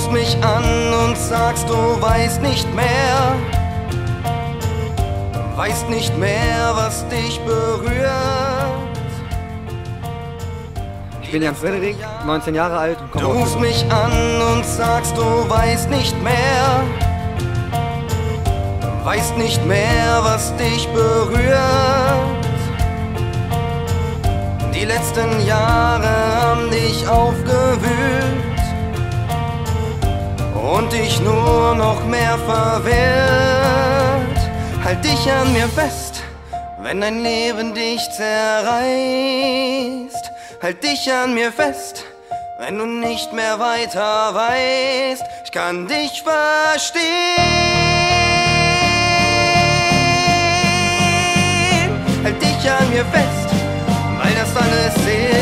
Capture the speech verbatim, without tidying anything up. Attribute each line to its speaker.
Speaker 1: rufst mich an und sagst, du weißt nicht mehr, weißt nicht mehr, was dich berührt.
Speaker 2: Ich bin Jan Frederik, neunzehn Jahre alt und komme
Speaker 1: Du
Speaker 2: aus
Speaker 1: rufst mich an und sagst, du weißt nicht mehr, weißt nicht mehr, was dich berührt. Die letzten Jahre haben dich aufgewühlt und dich nur noch mehr verwirrt. Halt dich an mir fest, wenn dein Leben dich zerreißt. Halt dich an mir fest, wenn du nicht mehr weiter weißt. Ich kann dich verstehen. Halt dich an mir fest, weil das alles sehr